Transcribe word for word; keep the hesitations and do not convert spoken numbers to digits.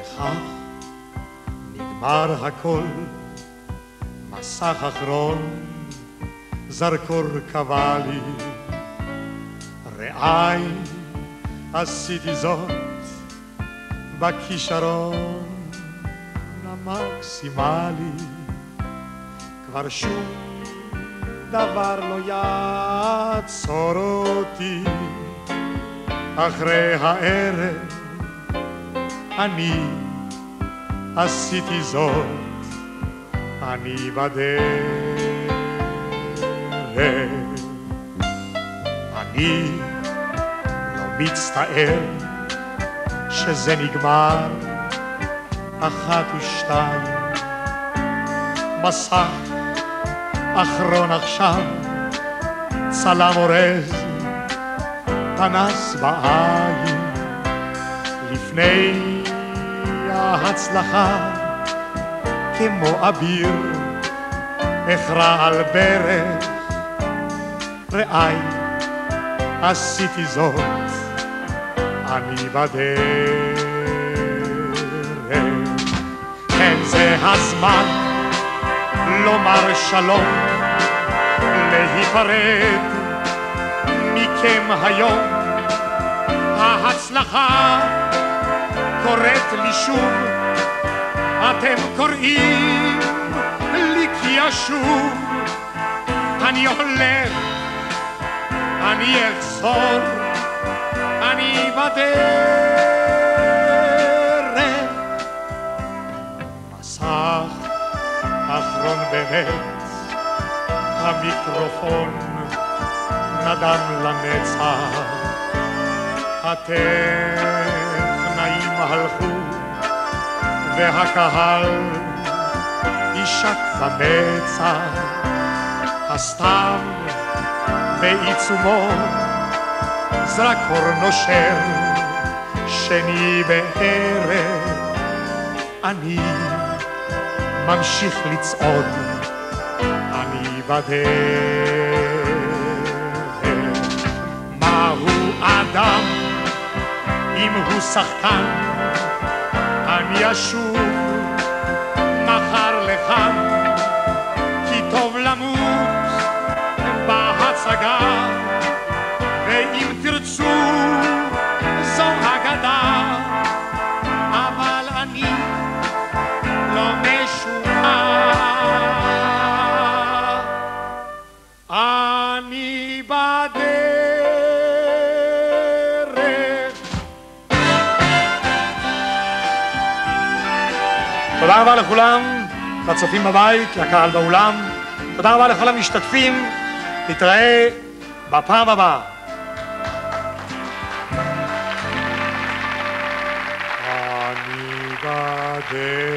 וכך נגמר הכל, מסך אחרון, זרקור קבע לי. רעי, עשיתי זאת בכישרון המקסימלי, כבר שום דבר לא יעצור אותי. אחרי הערב אני עשיתי זאת, אני בדרך. אני לא מצטער שזה נגמר, אחת ושתיים, מסך אחרון עכשיו, צלם אורז פנס בעין. לפני ההצלחה כמו אביר אכרע על ברך. רעי, עשיתי זאת, אני בדרך. כן, זה הזמן לומר שלום, להיפרד מכם היום. ההצלחה קוראת לי שוב, אתם קוראים לי כי אשוב. אני הולך, אני אחזור, אני בדרך. מסך אחרון באמת, המיקרופון נדם לנצח. הטכנאים הלכו והקהל יישק במצח. הסתיו בעיצומו, זרקור נושר, שני בערב. אני ממשיך לצעוד, אני בדרך. מהו אדם אם הוא שחקן? אני אשוב מחר לכאן, כי טוב למות בהצגה, ואם תרצו זו אגדה. אבל אני לא משוגע, אני בדרך. תודה רבה לכולם, לצופים בבית, לקהל באולם. תודה רבה לכל המשתתפים. נתראה בפעם הבאה. אני בדרך.